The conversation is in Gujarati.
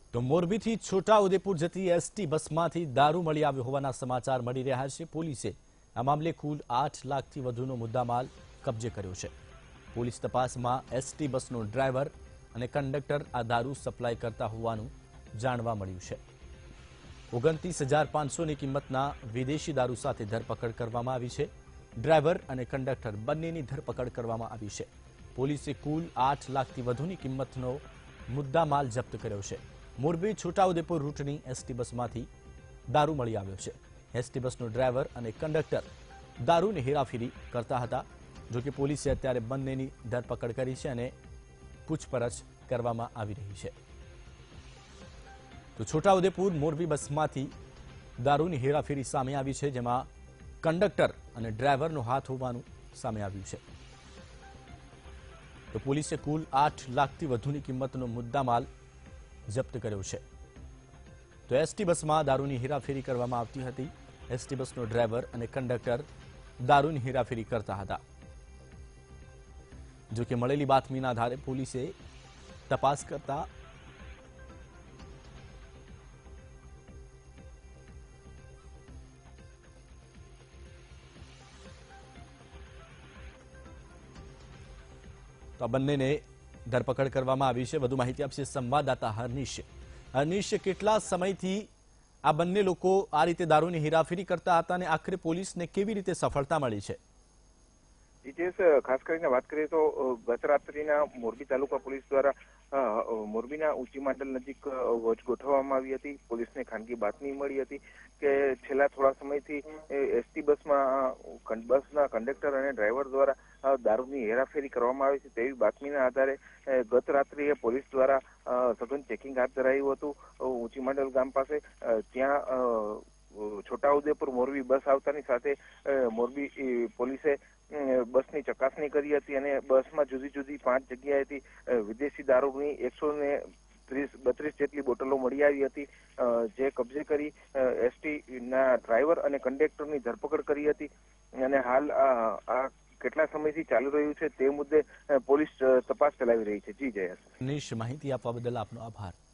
તો મોરબીથી છોટા ઉદેપુર જતી એસટી બસમાંથી દારૂ મળી આવ્યો હોવાના સમાચાર મળી રહ્યા છે। પોલીસે આ મામલે કુલ 8 લાખથી વધુનો મુદ્દામાલ કબજે કર્યો છે। પોલીસ તપાસમાં એસટી બસનો ડ્રાઈવર અને કંડક્ટર આ દારૂ સપ્લાય કરતા હોવાનું જાણવા મળ્યું છે। 29,500ની કિંમતના વિદેશી દારૂ સાથે ધરપકડ કરવામાં આવી છે। ડ્રાઈવર અને કંડક્ટર બંનેની ધરપકડ કરવામાં આવી છે। પોલીસે કુલ 8 લાખથી વધુની કિંમતનો મુદ્દામાલ જપ્ત કર્યો છે। મોરબી છોટાઉદેપુર રૂટની એસટી બસમાંથી દારૂ મળી આવ્યો છે। એસટી બસનો ડ્રાઈવર અને કંડક્ટર દારૂની હેરાફેરી કરતા હતા। જો કે પોલીસે અત્યારે બંનેની ધરપકડ કરી છે અને પૂછપરછ કરવામાં આવી રહી છે। તો છોટાઉદેપુર મોરબી બસમાંથી દારૂની હેરાફેરી સામે આવી છે, જેમાં કંડક્ટર અને ડ્રાઈવરનો હાથ હોવાનું સામે આવ્યું છે। તો પોલીસે કુલ 8 લાખથી વધુની કિંમતનો મુદ્દામાલ જપ્ત કર્યો છે। તો એસટી બસમાં દારૂની હેરાફેરી કરવામાં આવતી હતી। એસટી બસનો ડ્રાઈવર અને કંડક્ટર દારૂની હેરાફેરી કરતા હતા। જો કે મળેલી બાતમીના આધારે પોલીસે તપાસ કરતા તો બંનેને ધરપકડ કરવામાં આવી છે। વધુ માહિતી આપશે સંવાદદાતા હર્નિશ। હર્નિશ, કેટલા સમયથી આ બંને લોકો આ રીતે દારૂની હેરાફેરી કરતા હતા અને આખરે પોલીસને કેવી રીતે સફળતા મળી છે? જીજેશ, ખાસ કરીને વાત કરીએ તો ગત રાત્રિના મોરબી તાલુકા પોલીસ દ્વારા મોરબીના ઊંચી માંડલ નજીક વોચ ગોઠવવામાં આવી હતી। પોલીસને ખાનગી બાતમી મળી હતી કે છેલ્લા થોડા સમયથી એસટી બસના કંડક્ટર અને ડ્રાઈવર દ્વારા દારૂની હેરાફેરી કરવામાં આવી છે। તેવી બાતમીના આધારે ગત રાત્રિએ પોલીસ દ્વારા સઘન ચેકિંગ હાથ ધરાયું હતું ઊંચી માંડલ ગામ પાસે। ત્યાં છોટાઉદેપુર મોરબી બસ આવતાની સાથે મોરબી પોલીસે બસની ચકાસણી કરી હતી અને બસમાં જુદી જુદી 5 જગ્યાએથી વિદેશી દારૂની 132 જેટલી બોટલો મળી આવી હતી, જે કબજે કરી એસટી ના ડ્રાઈવર અને કંડક્ટરની ધરપકડ કરી હતી। અને હાલ આ કેટલા સમયથી ચાલુ રહ્યું છે તે મુદ્દે પોલીસ તપાસ ચલાવી રહી છે। જી જયેશ। હર્નિશ, માહિતી આપવા બદલ આપનો આભાર।